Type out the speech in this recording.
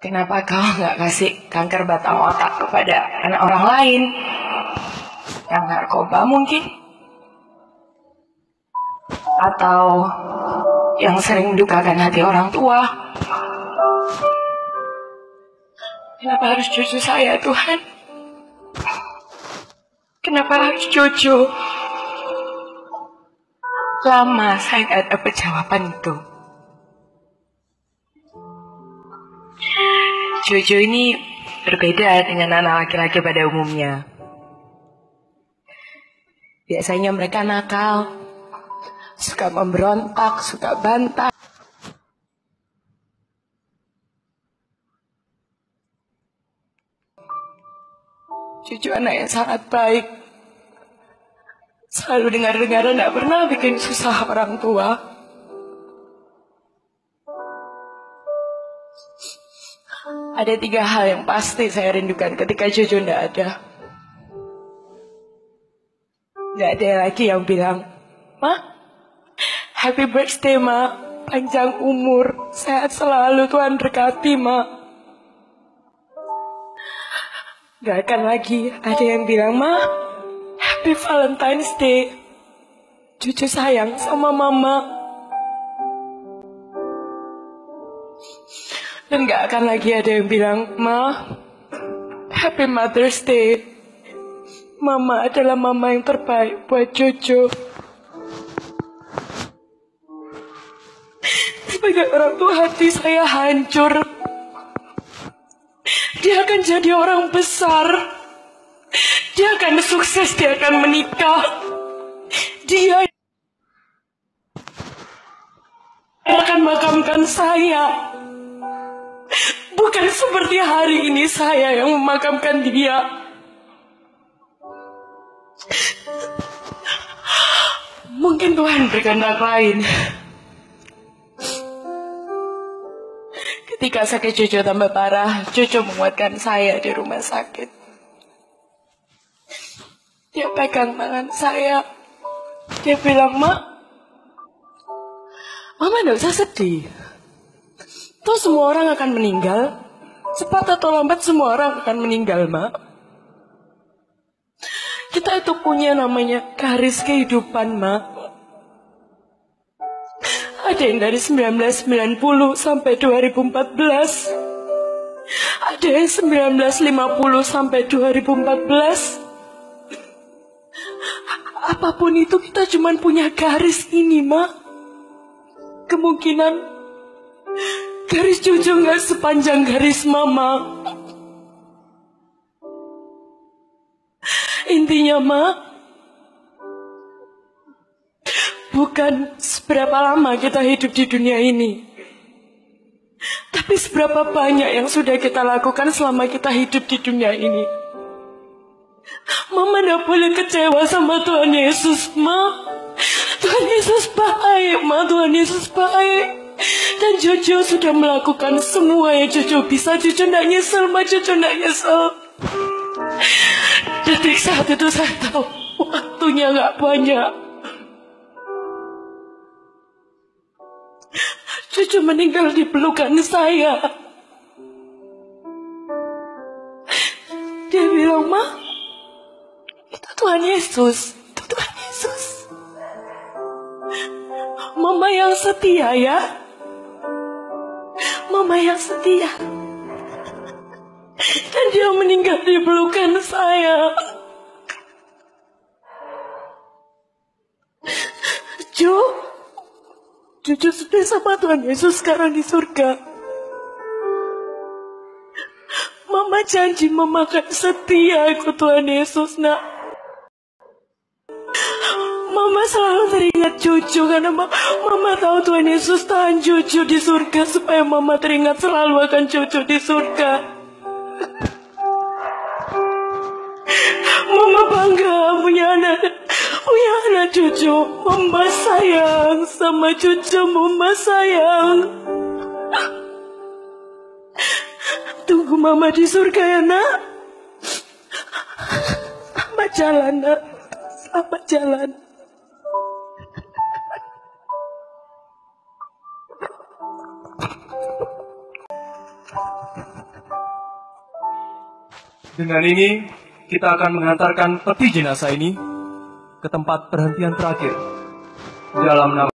Kenapa kau nggak kasih kanker batang otak kepada anak orang lain? Yang narkoba mungkin? Atau yang sering mendukakan hati orang tua? Kenapa harus cucu saya, Tuhan? Kenapa harus cucu? Lama saya nggak dapat jawaban itu. Cucu ini berbeda dengan anak laki-laki pada umumnya. Biasanya mereka nakal, suka memberontak, suka bantah. Cucu anak yang sangat baik. Selalu dengar-dengar tidak pernah bikin susah orang tua. Ada 3 hal yang pasti saya rindukan ketika cucu tidak ada. Tidak ada lagi yang bilang, "Ma, happy birthday, Ma. Panjang umur, sehat selalu, Tuhan berkati, Ma." Gak akan lagi ada yang bilang, "Ma, happy Valentine's Day. Cucu sayang sama Mama." Dan gak akan lagi ada yang bilang, "Ma, happy Mother's Day. Mama adalah mama yang terbaik buat cucu." Sebagai orang tua, hati saya hancur. Dia akan jadi orang besar. Dia akan sukses, dia akan menikah. Dia akan makamkan saya. Bukan seperti hari ini saya yang memakamkan dia. Mungkin Tuhan berkehendak lain. Ketika sakit cucu tambah parah, cucu menguatkan saya di rumah sakit. Dia pegang tangan saya. Dia bilang, "Ma, Mama gak usah sedih. Toh semua orang akan meninggal. Cepat atau lambat semua orang akan meninggal, Ma. Kita itu punya namanya garis kehidupan, Ma. Ada yang dari 1990 sampai 2014. Ada yang 1950 sampai 2014. Apapun itu kita cuma punya garis ini, Ma. Kemungkinan garis cucu gak sepanjang garis Mama. Intinya, Ma, bukan seberapa lama kita hidup di dunia ini, tapi seberapa banyak yang sudah kita lakukan selama kita hidup di dunia ini. Mama gak boleh kecewa sama Tuhan Yesus, Ma. Tuhan Yesus baik, Ma. Tuhan Yesus baik. Dan Jojo sudah melakukan semua yang Jojo bisa. Jojo gak nyesel, Ma. Jojo gak nyesel. Detik saat itu saya tahu waktunya gak banyak. Jojo meninggal di pelukan saya. Dia bilang, "Ma, itu Tuhan Yesus. Itu Tuhan Yesus. Mama yang setia, ya. Mama yang setia." Dan dia meninggal di pelukan saya. Cucu sudah sama Tuhan Yesus sekarang di surga. Mama janji Mama akan setia ikut Tuhan Yesus, Nak. Mama selalu teringat cucu karena Mama tahu Tuhan Yesus tahan cucu di surga supaya Mama teringat selalu akan cucu di surga. Mama bangga punya anak cucu. Mama sayang sama cucu. Mama sayang. Tunggu Mama di surga, ya, Nak. Selamat jalan, Nak. Selamat jalan. Dengan ini, kita akan mengantarkan peti jenazah ini ke tempat perhentian terakhir dalam nama